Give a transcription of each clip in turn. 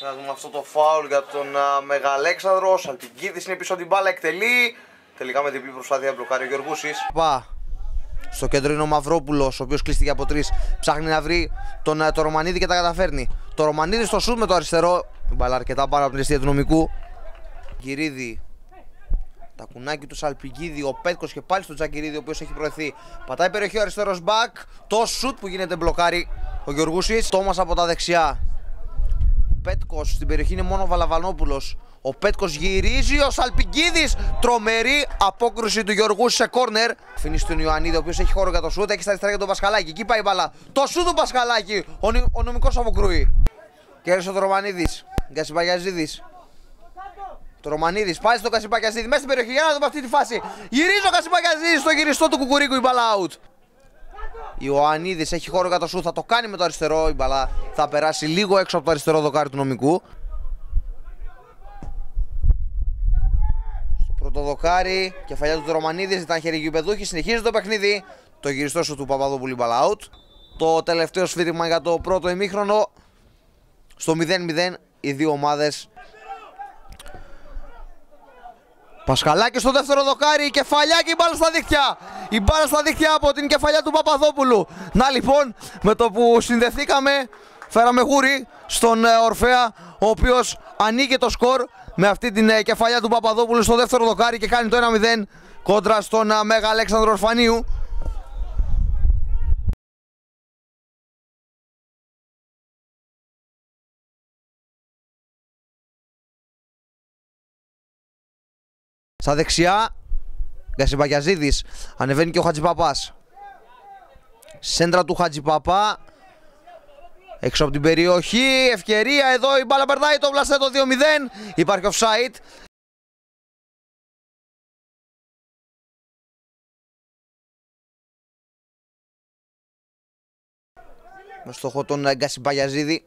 Να δούμε αυτό το φάουλ για τον Μεγαλέξανδρο. Ο Σαλπικίδης είναι πίσω από την μπάλα, εκτελεί. Τελικά με διπλή προσπάθεια μπλοκάρει ο Γεωργούσης. Στο κέντρο είναι ο Μαυρόπουλος, ο οποίος κλείστηκε από 3. Ψάχνει να βρει τον Ρωμανίδη και τα καταφέρνει. Το Ρωμανίδη στο σουτ με το αριστερό. Η μπάλα αρκετά πάνω από την αιστεία του νομικού. Κυρίδη. Τα κουνάκι του Σαλπικίδη. Ο Πέτκος και πάλι στο Τζακυρίδη, ο οποίος έχει προωθεί. Πατάει περιοχή ο αριστερός μπακ. Το σουτ που γίνεται μπλοκάρει ο Γεωργούσης. Τόμας από τα δεξιά. Πέτκος στην περιοχή είναι μόνο ο Βαλαβανόπουλος. Ο Πέτκος γυρίζει, ο Σαλπικίδης. Τρομερή απόκρουση του Γεωργούση σε κόρνερ. Αφήνει στον Ιωαννίδη, ο οποίος έχει χώρο για το σούτ. Έχει στα αριστερά για τον Πασχαλάκη. Εκεί πάει η μπαλά. Το σούτ του Πασχαλάκη. Ο νομικός αποκρούει. Κέρδισε ο Ρωμανίδης. Γκασιμπαγιαζίδης. Το Ρωμανίδης πάει στον Γκασιμπαγιαζίδη. Μέσα στην περιοχή για να δούμε αυτή τη φάση. Γυρίζει ο Γκασιμπαγιαζίδης στο γυριστό του Κουκουρίκου. Η μπαλά out. Ιωαννίδης έχει χώρο για το σούτ. Θα το κάνει με το αριστερό. Η μπαλά θα περάσει λίγο έξω από το αριστερό δοκάρι του νομικού. Το δοκάρι, κεφαλιά του Ρωμανίδης, ήταν χεριγιουπεδούχη, συνεχίζει το παιχνίδι. Το γυριστό σου του Παπαδόπουλου, μπαλά out. Το τελευταίο σφύριγμα για το πρώτο ημίχρονο. Στο 0-0 οι δύο ομάδες. Πασχαλάκη στο δεύτερο δοκάρι, κεφαλιά και η μπάλα στα δίχτυα. Η μπάλα στα δίχτυα από την κεφαλιά του Παπαδόπουλου. Να λοιπόν, με το που συνδεθήκαμε, φέραμε γούρι στον Ορφέα, ο οποίος ανοίγει το σκορ με αυτή την κεφαλιά του Παπαδόπουλου στο δεύτερο δοκάρι και κάνει το 1-0 κόντρα στον Μέγα Αλέξανδρο Ορφανίου. Στα δεξιά, Γκασιμπαγιαζίδης, ανεβαίνει και ο Χατζηπαπάς. Σέντρα του Χατζηπαπά. Έξω από την περιοχή, ευκαιρία εδώ, η μπάλα περνάει, το βλαστέ το 2-0. Υπάρχει offside. Με στόχο τον Γκασιμπαγιαζίδη.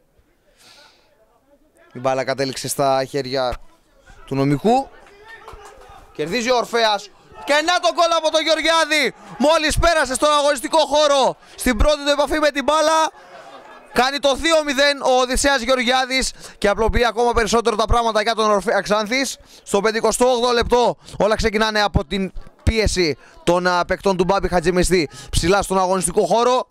Η μπάλα κατέληξε στα χέρια του νομικού. Κερδίζει ο Ορφέας. Και να το γκολ από τον Γεωργιάδη. Μόλις πέρασε στον αγωνιστικό χώρο, στην πρώτη του επαφή με την μπάλα, κάνει το 2-0 ο Οδυσσέας Γεωργιάδης και απλοποιεί ακόμα περισσότερο τα πράγματα για τον Ορφέα Ξάνθης. Στο 58ο λεπτό όλα ξεκινάνε από την πίεση των παικτών του Μπάμπη Χατζημιστή ψηλά στον αγωνιστικό χώρο.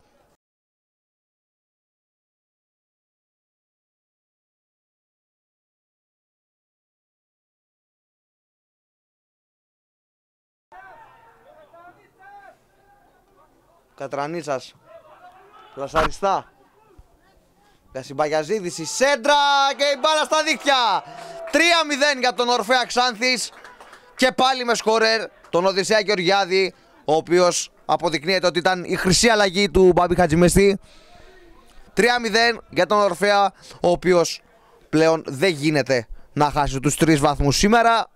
Κατρανίτσας, πλασαριστά. Γκασιμπαγιαζίδης, η σέντρα και η μπάλα στα δίχτυα. 3-0 για τον Ορφέα Ξάνθης και πάλι με σκορέρ τον Οδυσσέα Γεωργιάδη, ο οποίος αποδεικνύεται ότι ήταν η χρυσή αλλαγή του Μπάμπη Χατζημιστή. 3-0 για τον Ορφέα, ο οποίος πλέον δεν γίνεται να χάσει τους 3 βαθμούς σήμερα.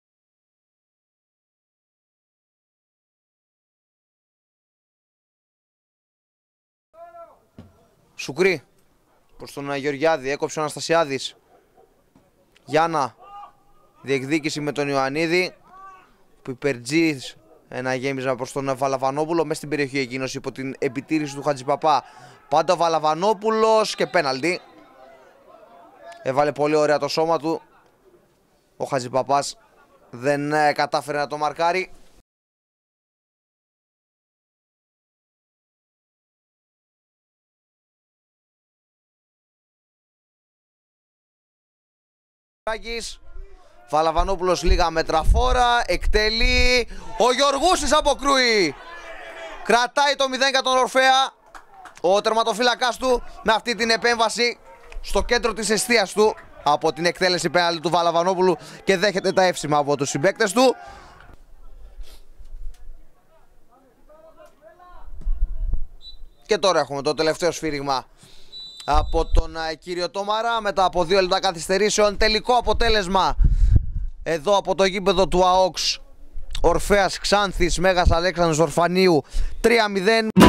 Σουκρί προς τον Γεωργιάδη, έκοψε ο Αναστασιάδης. Γιάννα, διεκδίκηση με τον Ιωαννίδη. Πιπερτζής, ένα γέμισμα προς τον Βαλαβανόπουλο. Μέσα στην περιοχή εκείνος υπό την επιτήρηση του Χατζηπαπά. Πάντα ο Βαλαβανόπουλος και πέναλτι. Έβαλε πολύ ωραία το σώμα του. Ο Χατζηπαπάς δεν κατάφερε να το μαρκάρει. Βαλαβανόπουλος λίγα μέτρα φόρα, εκτελεί, ο Γεωργούσης αποκρούει. Κρατάει το 0 για τον Ορφέα. Ο τερματοφύλακας του με αυτή την επέμβαση στο κέντρο της εστίας του από την εκτέλεση πέναλτι του Βαλαβανόπουλου και δέχεται τα εύσημα από τους συμπαίκτες του. Και τώρα έχουμε το τελευταίο σφύριγμα από τον κύριο Τόμαρα μετά από 2 λεπτά καθυστερήσεων. Τελικό αποτέλεσμα εδώ από το γήπεδο του ΑΟΚΣ. Ορφέας Ξάνθης, Μέγας Αλέξανδρος Ορφανίου 3-0.